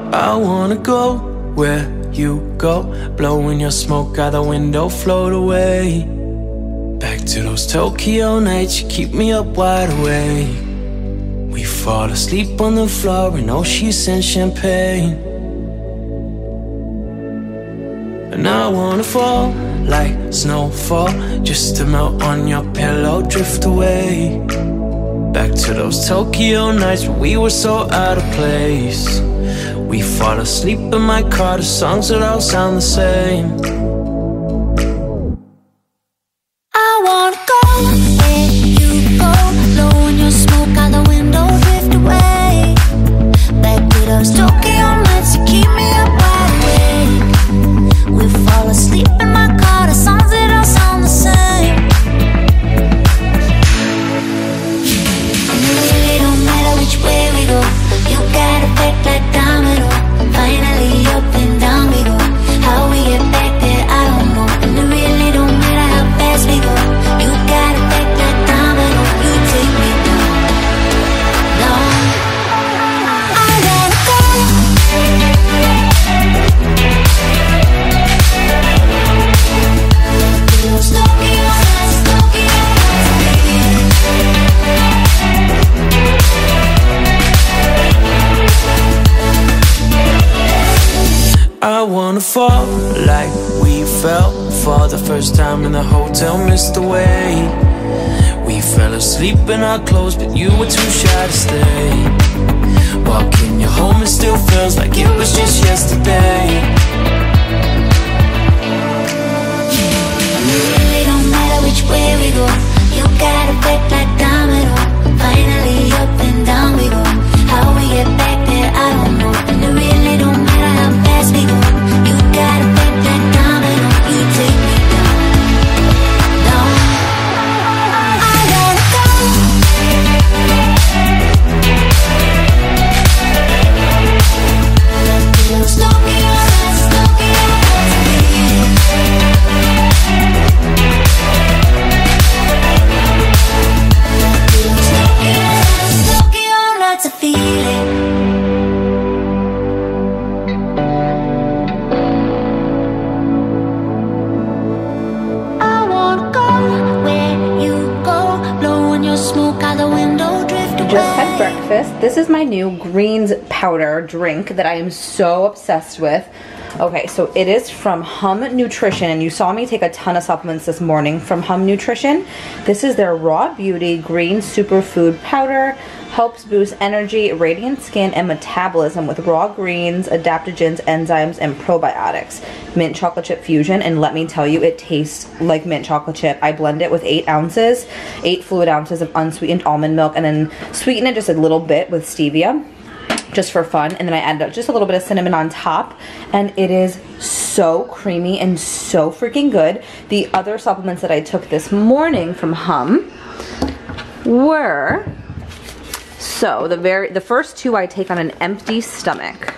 I wanna go where you go, blowing your smoke out the window, float away. Back to those Tokyo nights, you keep me up wide awake. We fall asleep on the floor in sheets and champagne. And I wanna fall like snowfall, just to melt on your pillow, drift away. Back to those Tokyo nights when we were so out of place. We fall asleep in my car, the songs that all sound the same. I wanna go where you go, blowing your smoke out the window, drift away. Back to those Tokyo nights, you keep me up wide awake. We fall asleep in my car, the songs that all sound the same. And it really don't matter which way we go, you got effect like domino. Finally up and down we go. How we get back there, I don't know. And it really don't matter how fast we go, you got effect like domino. You take me down, down. I wanna go. I wanna fall like we fell for the first time in the hotel, missed the way. We fell asleep in our clothes, but you were too shy to stay. Walking you home, it still feels like it was just yesterday. And it really don't matter which way we go, you got effect like domino. Finally up and down we go. How we get back there, I don't know. And it really don't matter how fast we go, you got effect like domino. You take me down, down. I wanna go. Those Tokyo nights, Tokyo nights, I feel it. I wanna go where you go, blowing your smoke out the window, drift away. Just had breakfast. This is my new greens powder drink that I am so obsessed with. Okay, so it is from Hum Nutrition, and you saw me take a ton of supplements this morning from Hum Nutrition. This is their Raw Beauty Green Superfood Powder. Helps boost energy, radiant skin, and metabolism with raw greens, adaptogens, enzymes, and probiotics. Mint chocolate chip fusion, and let me tell you, it tastes like mint chocolate chip. I blend it with 8 fluid ounces of unsweetened almond milk, and then sweeten it just a little bit with stevia, just for fun, and then I added just a little bit of cinnamon on top, and it is so creamy and so freaking good. The other supplements that I took this morning from Hum were, so the first two I take on an empty stomach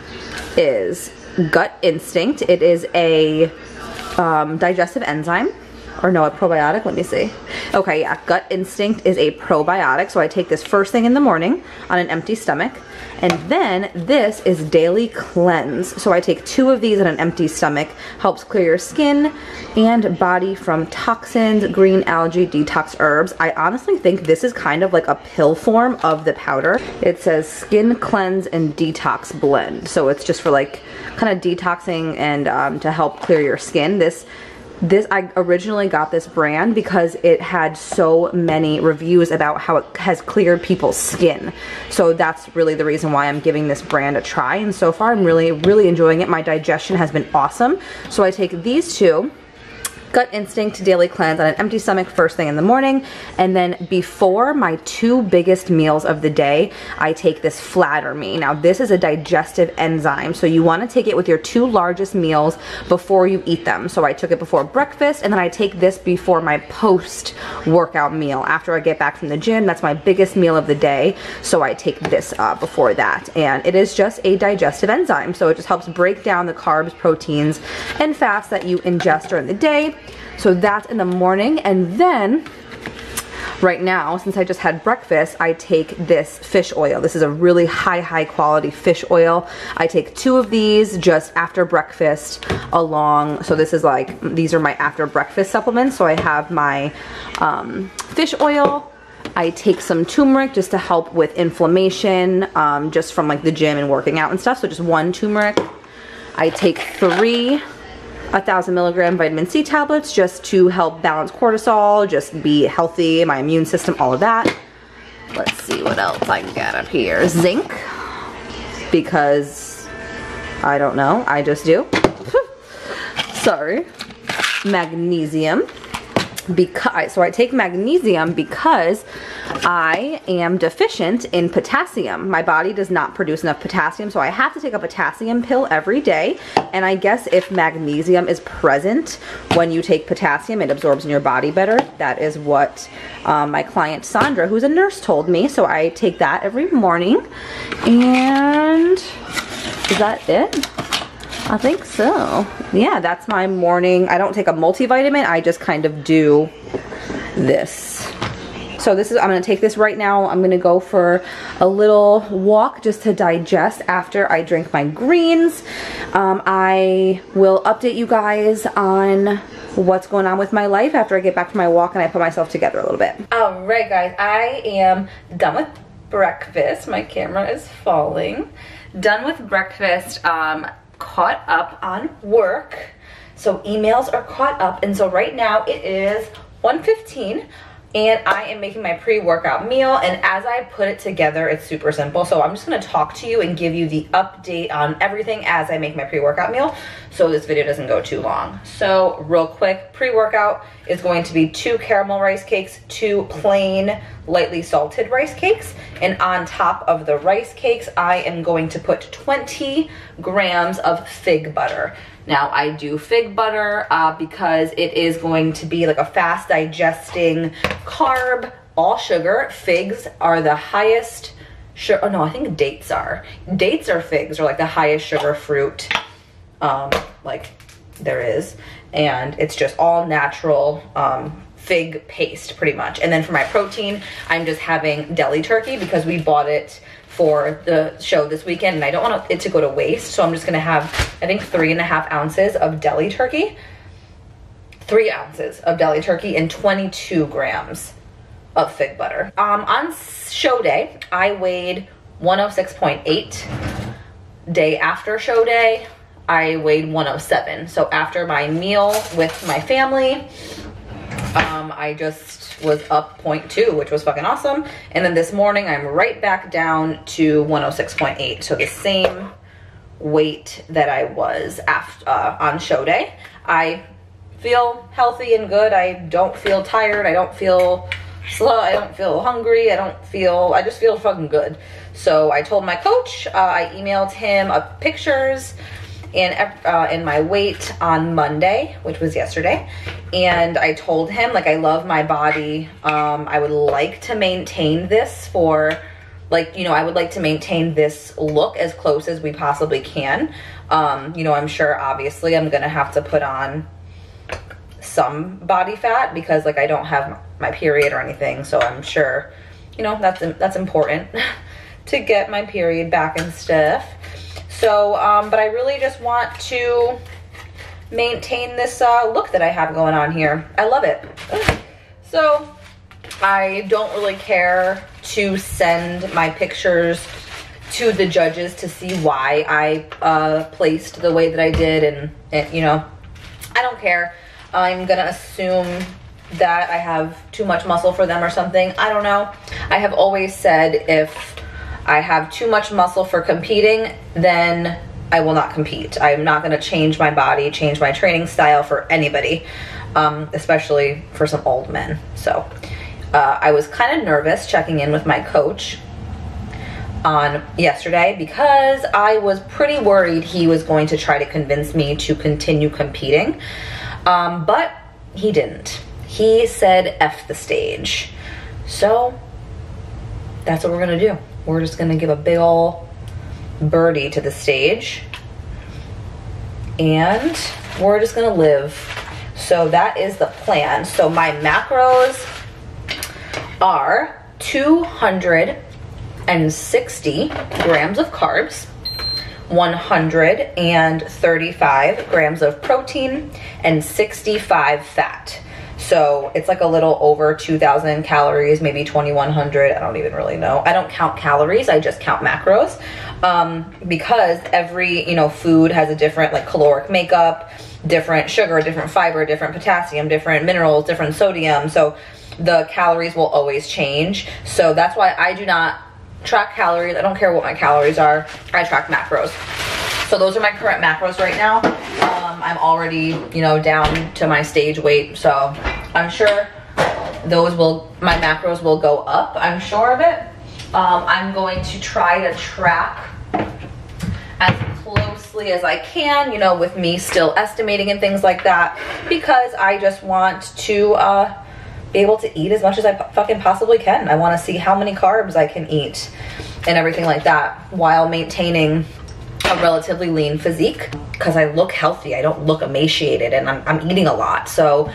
is Gut Instinct. It is a digestive enzyme, or no, a probiotic. Let me see. Okay, yeah, Gut Instinct is a probiotic, so I take this first thing in the morning on an empty stomach. And then this is Daily Cleanse. So I take 2 of these on an empty stomach. Helps clear your skin and body from toxins, green algae, detox herbs. I honestly think this is kind of like a pill form of the powder. It says Skin Cleanse and Detox Blend. So it's just for like kind of detoxing and to help clear your skin. I originally got this brand because it had so many reviews about how it has cleared people's skin. So that's really the reason why I'm giving this brand a try. And so far I'm really, really enjoying it. My digestion has been awesome. So I take these 2. Gut Instinct Daily Cleanse on an empty stomach first thing in the morning, and then before my 2 biggest meals of the day, I take this Flatter Me. Now this is a digestive enzyme, so you want to take it with your 2 largest meals before you eat them. So I took it before breakfast, and then I take this before my post-workout meal. After I get back from the gym, that's my biggest meal of the day, so I take this before that. And it is just a digestive enzyme, so it just helps break down the carbs, proteins, and fats that you ingest during the day. So that's in the morning, and then right now, since I just had breakfast, I take this fish oil. This is a really high quality fish oil. I take 2 of these just after breakfast along. So this is like, these are my after breakfast supplements. So I have my fish oil. I take some turmeric just to help with inflammation, just from like the gym and working out and stuff. So just 1 turmeric. I take 3 1,000 milligram vitamin C tablets just to help balance cortisol, just be healthy, my immune system, all of that. Let's see what else I got up here. Zinc, because I don't know, I just do. Sorry. Magnesium. So I take magnesium because I am deficient in potassium. My body does not produce enough potassium, so I have to take a potassium pill every day. And I guess if magnesium is present when you take potassium, it absorbs in your body better. That is what my client Sandra, who's a nurse, told me. So I take that every morning. And is that it? I think so. Yeah, that's my morning. I don't take a multivitamin, I just kind of do this. So this is, I'm gonna take this right now. I'm gonna go for a little walk just to digest after I drink my greens. I will update you guys on what's going on with my life after I get back from my walk and I put myself together a little bit. All right, guys, I am done with breakfast. My camera is falling. Done with breakfast. Caught up on work, so emails are caught up, and so right now it is 1:15 and I am making my pre-workout meal, and as I put it together, it's super simple. So I'm just going to talk to you and give you the update on everything as I make my pre-workout meal, so this video doesn't go too long. So real quick, pre-workout is going to be 2 caramel rice cakes, 2 plain lightly salted rice cakes, and on top of the rice cakes I am going to put 20 grams of fig butter. Now I do fig butter because it is going to be like a fast digesting carb, all sugar. Figs are the highest sugar, oh no, I think dates are. Dates or figs are like the highest sugar fruit like there is, and it's just all natural fig paste pretty much. And then for my protein, I'm just having deli turkey because we bought it for the show this weekend and I don't want it to go to waste, so I'm just gonna have, I think, 3.5 ounces of deli turkey, 3 ounces of deli turkey, and 22 grams of fig butter. On show day, I weighed 106.8. Day after show day, I weighed 107. So after my meal with my family, I just was up 0.2, which was fucking awesome. And then this morning, I'm right back down to 106.8. So the same weight that I was after, on show day. I feel healthy and good. I don't feel tired. I don't feel slow. I don't feel hungry. I just feel fucking good. So I told my coach, I emailed him pictures and my weight on Monday, which was yesterday, and I told him, like, I love my body. I would like to maintain this for, like, you know, I would like to maintain this look as close as we possibly can. You know, I'm sure obviously I'm gonna have to put on some body fat because, like, I don't have my period or anything, so I'm sure, you know, that's important to get my period back and stuff. So, but I really just want to maintain this look that I have going on here. I love it. So, I don't really care to send my pictures to the judges to see why I placed the way that I did, and you know, I don't care. I'm gonna assume that I have too much muscle for them or something. I don't know. I have always said if I have too much muscle for competing, then I will not compete. I'm not gonna change my body, change my training style for anybody, especially for some old men. So I was kind of nervous checking in with my coach on yesterday because I was pretty worried he was going to try to convince me to continue competing, but he didn't. He said F the stage. So that's what we're gonna do. We're just gonna give a big ol' birdie to the stage and we're just gonna live. So that is the plan. So my macros are 260 grams of carbs, 135 grams of protein, and 65 fat. So it's like a little over 2,000 calories, maybe 2,100. I don't even really know. I don't count calories. I just count macros, because every, you know, food has a different like caloric makeup, different sugar, different fiber, different potassium, different minerals, different sodium. So the calories will always change. So that's why I do not track calories. I don't care what my calories are. I track macros. So those are my current macros right now. I'm already, you know, down to my stage weight, so I'm sure my macros will go up. I'm sure of it. I'm going to try to track as closely as I can, you know, with me still estimating and things like that, because I just want to be able to eat as much as I fucking possibly can. I want to see how many carbs I can eat and everything like that while maintaining a relatively lean physique, because I look healthy. I don't look emaciated, and I'm eating a lot. So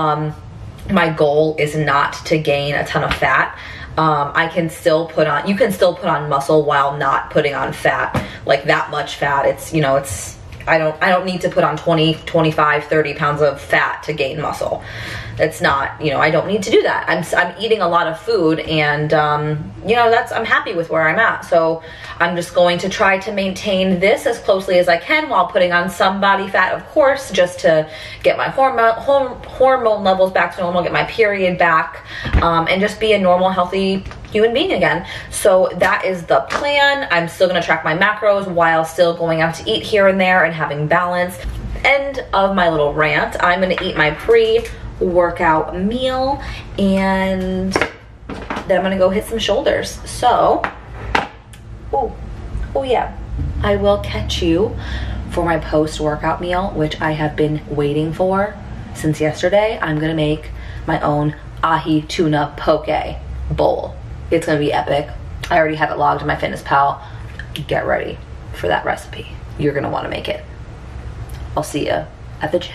my goal is not to gain a ton of fat. I can still put on, you can still put on muscle while not putting on fat, like that much fat. It's, you know, it's, I don't need to put on 20, 25, 30 pounds of fat to gain muscle. It's not, you know, I don't need to do that. I'm eating a lot of food, and you know, I'm happy with where I'm at. So I'm just going to try to maintain this as closely as I can while putting on some body fat, of course, just to get my hormone levels back to normal, get my period back, and just be a normal, healthy human being again. So that is the plan. I'm still gonna track my macros while still going out to eat here and there and having balance. End of my little rant. I'm gonna eat my pre-workout meal, and then I'm gonna go hit some shoulders. So, oh yeah, I will catch you for my post-workout meal, which I have been waiting for since yesterday. I'm gonna make my own ahi tuna poke bowl. It's gonna be epic. I already have it logged in my FitnessPal. Get ready for that recipe. You're gonna wanna make it. I'll see you at the gym.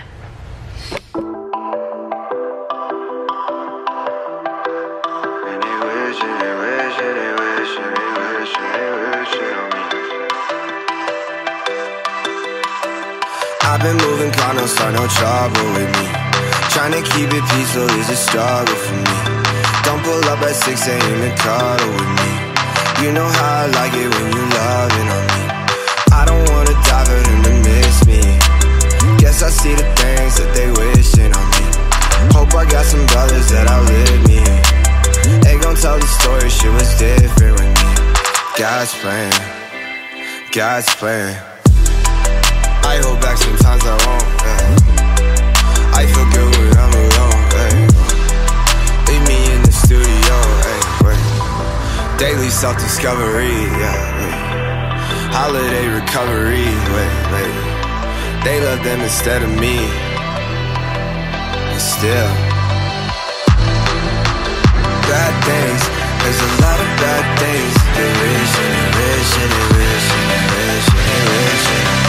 I've been moving, God, don't start no trouble with me. Trying to keep it peaceful is a struggle for me. Don't pull up at 6 a.m. and cuddle with me. You know how I like it when you loving on me. I don't wanna die for them to miss me. Guess I see the things that they wishing on me. Hope I got some brothers that outlive me. They gon' tell the story, shit was different with me. God's plan, God's plan. I hold back sometimes I won't, yeah. I feel good when I'm alone, hey. Leave me in the studio, hey, wait. Daily self-discovery, yeah, wait. Holiday recovery, wait. They love them instead of me. And still bad things, there's a lot of bad things. They wish and they wish and they wish and they wish and they wish and they wish.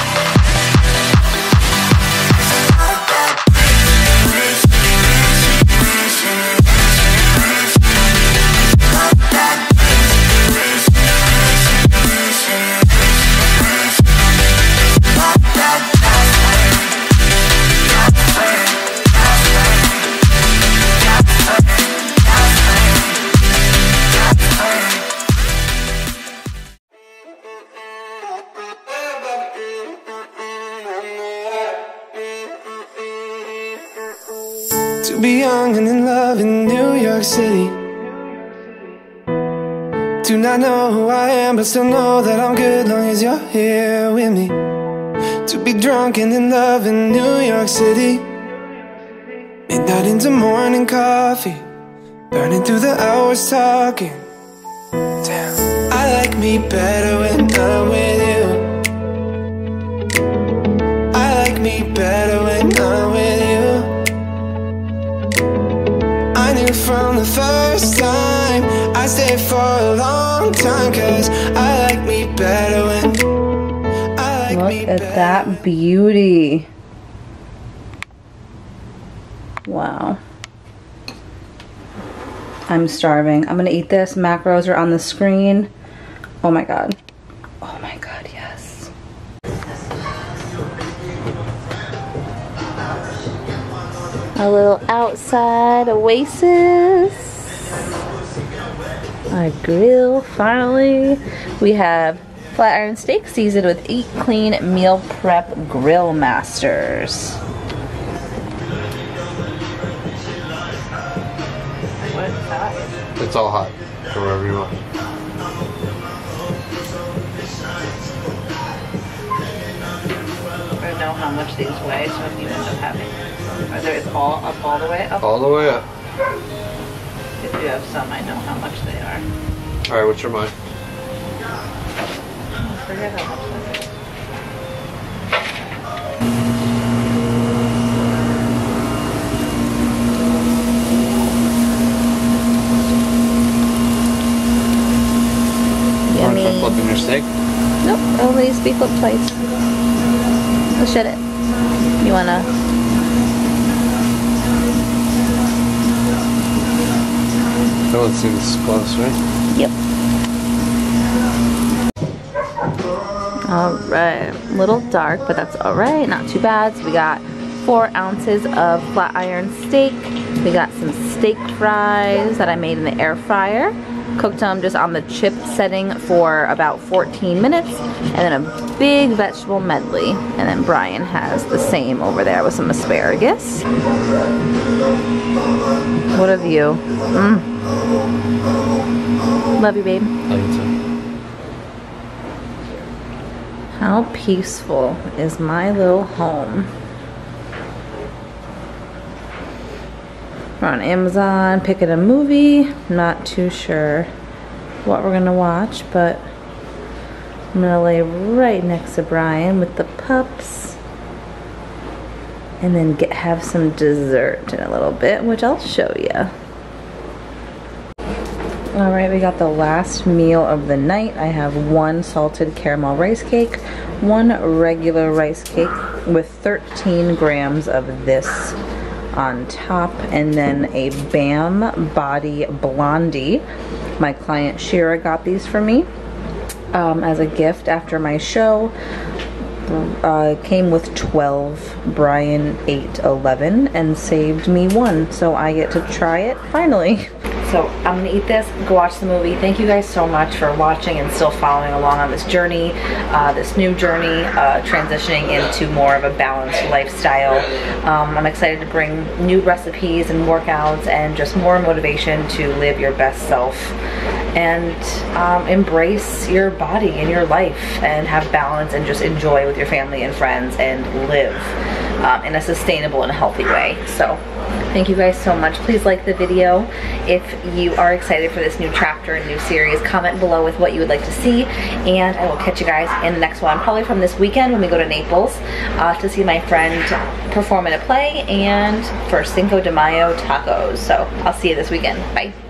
To be young and in love in New York City. Do not know who I am, but still know that I'm good long as you're here with me. To be drunk and in love in New York City. Midnight into morning coffee, burning through the hours talking. Damn, I like me better when I'm with you. I like me better when I'm with you. I knew from the first time I stayed for a long time, 'cause I like me better when I like me better. Look at that beauty. Wow. I'm starving. I'm gonna eat this. Macros are on the screen. Oh my god. Oh my god, yes. A little outside oasis. Our grill, finally. We have flat iron steak seasoned with Eat Clean Meal Prep Grill Masters. What is that? It's all hot. Go wherever you want. I don't know how much these weigh, so if you end up having, are there, it's all up all the way up? All the way up. If you have some, I know how much they are. Alright, what's your mind? I forget how much that is. Want to try flipping your steak? Nope, it only needs to be flipped twice. Let's shut it. You wanna? No one seems close, right? Yep. Alright, a little dark, but that's alright, not too bad. So we got 4 ounces of flat iron steak. We got some steak fries that I made in the air fryer. Cooked them just on the chip setting for about 14 minutes, and then a big vegetable medley. And then Brian has the same over there with some asparagus. What a view. Love you, babe. Love you too. How peaceful is my little home. We're on Amazon, picking a movie. Not too sure what we're gonna watch, but I'm gonna lay right next to Brian with the pups, and then have some dessert in a little bit, which I'll show you. All right, we got the last meal of the night. I have 1 salted caramel rice cake, 1 regular rice cake with 13 grams of this on top, and then a Bam Body Blondie. My client Shira got these for me as a gift after my show. Came with 12. Brian ate 11 and saved me 1, so I get to try it finally. So I'm gonna eat this, go watch the movie. Thank you guys so much for watching and still following along on this journey, this new journey, transitioning into more of a balanced lifestyle. I'm excited to bring new recipes and workouts and just more motivation to live your best self and embrace your body and your life and have balance and just enjoy with your family and friends and live in a sustainable and healthy way. So thank you guys so much. Please like the video. If you are excited for this new chapter and new series, comment below with what you would like to see, and I will catch you guys in the next one, probably from this weekend when we go to Naples to see my friend perform in a play and for Cinco de Mayo tacos. So I'll see you this weekend. Bye.